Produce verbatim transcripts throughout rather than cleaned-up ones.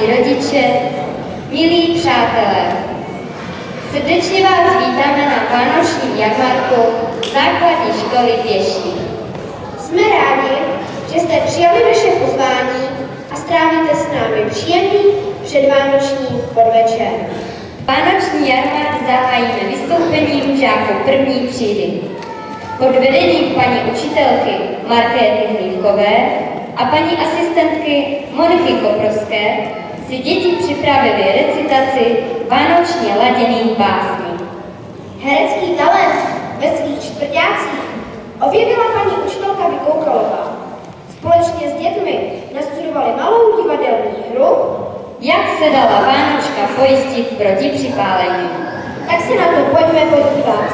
rodiče, milí přátelé, srdečně vás vítáme na vánočním jarmarku základní školy Pěší. Jsme rádi, že jste přijali naše pozvání a strávíte s námi příjemný předvánoční podvečer. Vánoční jarmark zahájíme vystoupením žáků první třídy. Pod vedením paní učitelky Markéty Hlívkové a paní asistentky Moniky Koprovské si děti připravili recitaci vánočně laděných básní. Herecký talent ve svých čtvrťácích objevila paní učitelka Vykoukalová. Společně s dětmi nastudovali malou divadelní hru Jak se dala Vánočka pojistit proti připálení. Tak se na to pojďme podívat.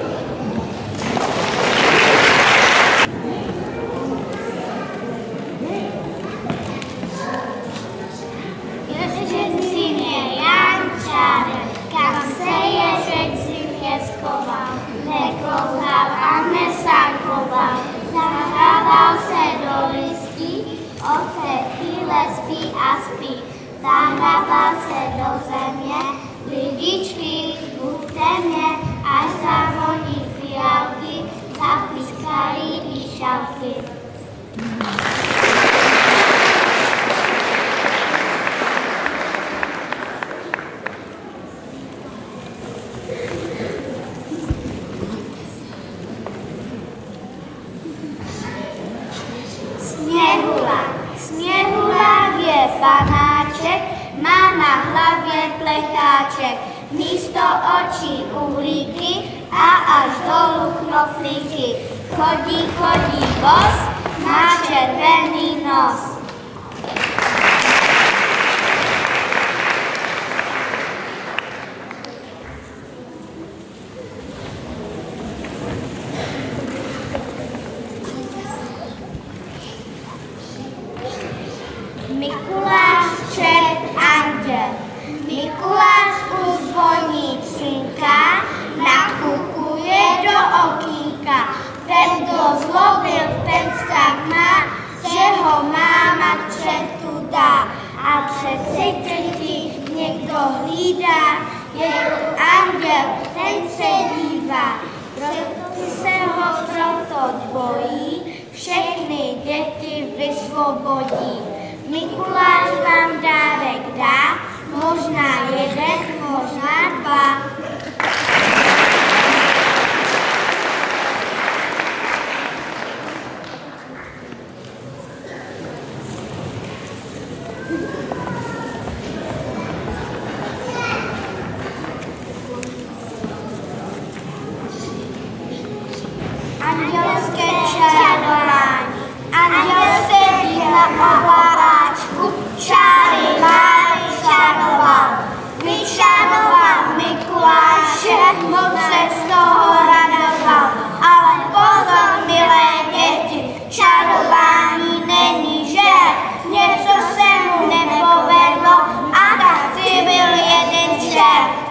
Zahrabal se do země, lidičky, buďte mě, až zavoní fialky, zapískají píšalky. Sněhulák, sněhulák je panáček, má na hlavě plecháček, místo očí uhlíky a až dolů knoflíky. Chodí, chodí bos, má červený nos. Mikuláš čert anděl, Mikuláš u zvoníčinka nakukuje do okýnka. Ten, kdo zlobil, ten strach má, že ho máma k čertu dá. A přeci když někdo hlídá, je tu anděl, ten se dívá. Proto se ho proto bojí, všechny děti vysvobodí. Mikuláš vám dárek dá, možná jeden, možná dva. Andělské čarování, anděl sedí na obláčku, čáry má vyčaroval. Vyčaroval Mikuláše, moc se z toho radoval. Ale pozor, milé děti, čarování není žer. Něco se mu nepovedlo a tak byl jeden čert.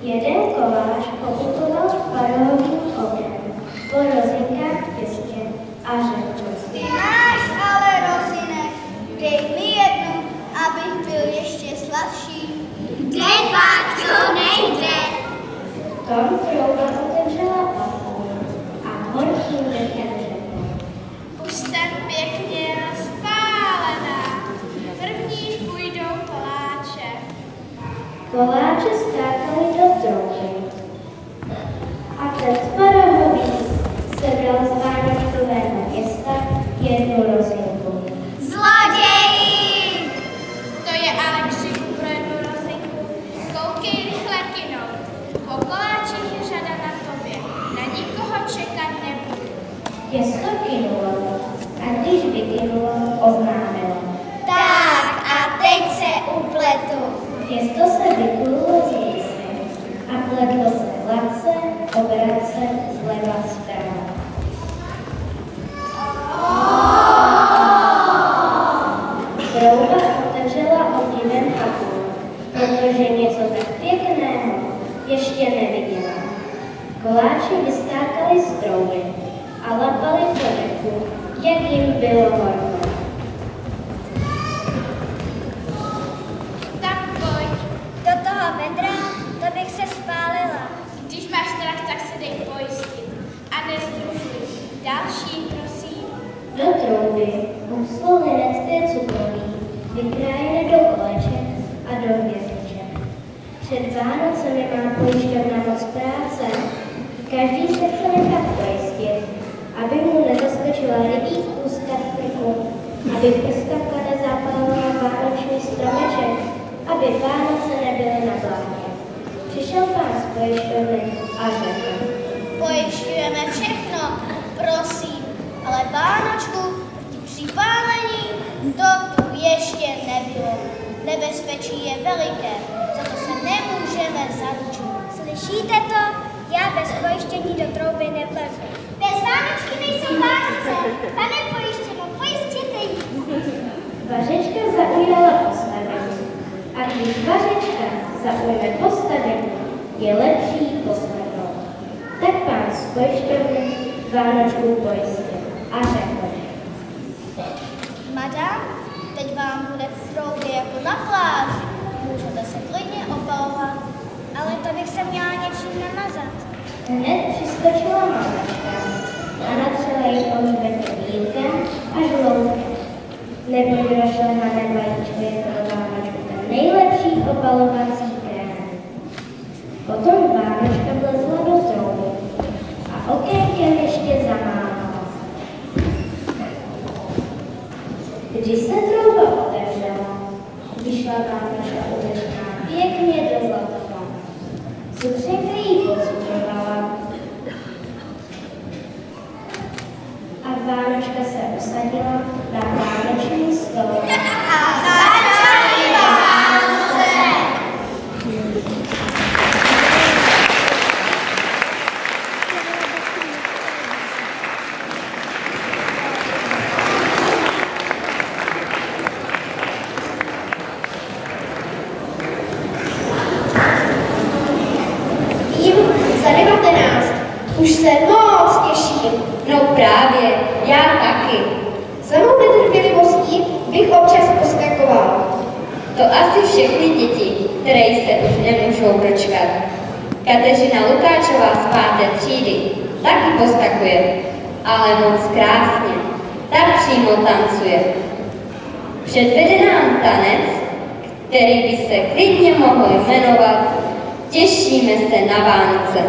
Jeden koláč pokutoval parohovým okem po rozinkách v těstě a řekl: Ty máš ale rozinek, dej mi jednu, abych byl ještě sladší. Dva, to nejde. Tom trouba otevřela papu a horkým dechem řekl: Už jsem pěkně rozpálená. První půjdou koláče. Koláče skákaly do trouby a ten parohový sebral z vánočkového města jednu rozinku. Zloději! To je ale křik pro jednu rozinku. Koukej rychle kynout. Po koláčích je řada na tobě. Na nikoho čekat nebudu. Těsto kynulo a když vykynulo, oznámilo: Tak a teď se upletu. Těsto se vykulo z mísy a pletlo se hladce, obrace, zleva zprava. Trouba otevřela obdivem papu, protože něco tak pěkného ještě neviděla. Koláči vyskákali z trouby a lapali po dechu, jak jim bylo horko. Tak pojď. Do toho vedra, to bych se spálila. Když máš strach, tak se dej pojistit. A nezdružuj. Další, prosím. Do trouby uslo linecké cukroví, vykrájené do koleček a do hvězdiček. Před Vánocemi má pojišťovna moc práce. Každý se chce nechat pojistit, aby mu nezaskočila rybí úzka v krku, aby prskavka nezapálila vánoční stromeček, aby Vánoce nebyly na blátě. Přišel pán z pojišťovny a řekl: Pojišťujeme všechno, prosím, ale Vánočku proti připálení to tu ještě nebylo. Nebezpečí je veliké, za to se nemůžeme zaručit. Slyšíte to? Já bez pojištění do trouby nevlezu. Bez Vánočky nejsou Vánoce, tam je pojištěno, pojistěte ji. Vařečka zaujala postavení. A když vařečka zaujme postavení, je lepší poslechnout. Tak pán z pojišťovny Vánočku pojistil a řekl: Madam, teď vám bude v troubě jako na pláži. Můžete se klidně opalovat. Ale to bych se měla něčím namazat. Hned přiskočila mazačka a natřela jí oblíbeným vínkem a žloutkem. Neboť rošlehané vajíčko je pro Vánočku ten nejlepší opalovací krém. Potom Vánočka vlezla do trouby a okénkem ještě zamávala. Když se trouba otevřela, vyšla Vánočka uvěřená pěkně do zlatova. Cukřenka jí pocukrovala a Vánočka se usadila na vánoční stол. A začaly Vánoce! Za devatenáct. Už se moc těším. No právě, já taky. Za mou netrpělivostí bych občas poskakoval. To asi všechny děti, které se už nemůžou dočkat. Kateřina Lukáčová z páté třídy taky poskakuje, ale moc krásně. Ta přímo tancuje. Předvede nám tanec, který by se klidně mohl jmenovat Těšíme se na Vánoce.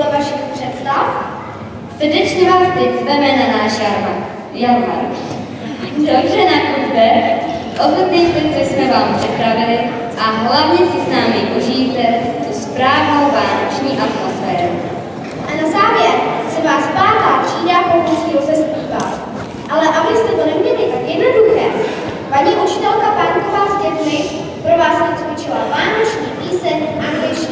podle vašich představ? Srdečně vás teď zveme na náš jarmark. Dobře nakupte, ochotnějte, co jsme vám připravili a hlavně si s námi užijte tu správnou vánoční atmosféru. A na závěr se vás pátá třída pokusí rozespívat. Ale abyste to neměli tak jednoduché, paní učitelka Pánková s dětmi pro vás vycvičila vánoční píseň v angličtině.